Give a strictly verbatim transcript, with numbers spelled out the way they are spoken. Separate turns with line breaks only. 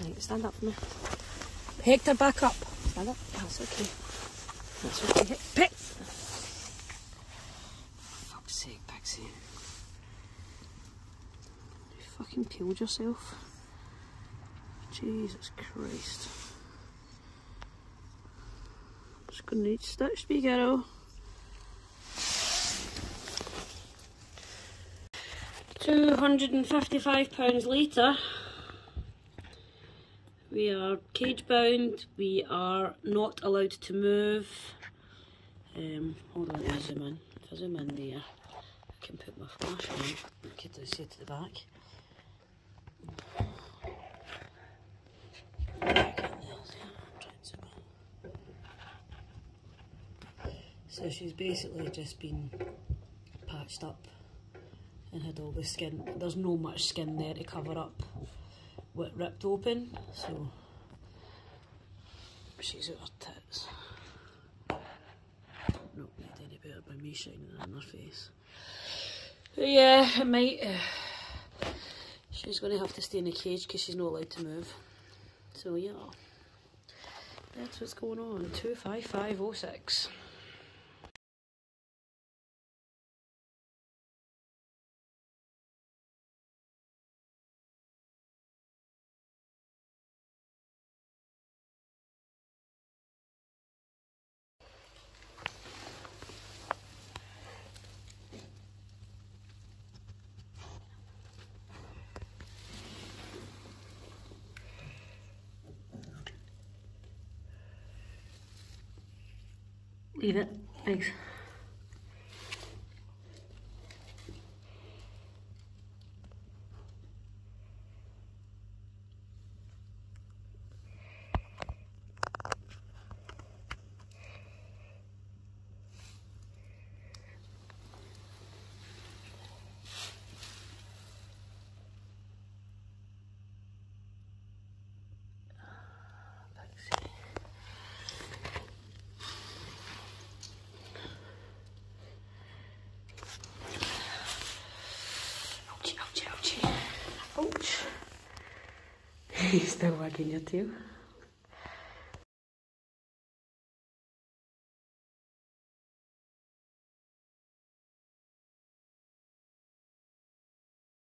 Right, stand up for me. Hector, back up. Stand up. That's okay. That's okay. Pick. Fuck's sake, Pixie. You fucking killed yourself. Jesus Christ. Just gonna need stitched, wee girl. two hundred and fifty-five pounds later, we are cage bound, we are not allowed to move. Um, hold on, let me zoom in. If I zoom in there, I can put my flash on. Okay, to see to the back. So she's basically just been patched up and had all the skin. There's no much skin there to cover up what ripped open, so she's out her tits. Not made any better by me shining it in her face. But yeah, it might. Uh, she's going to have to stay in a cage because she's not allowed to move. So yeah, that's what's going on. two five five oh six. Leave it. Thanks. Ouch. He's still wagging your tail.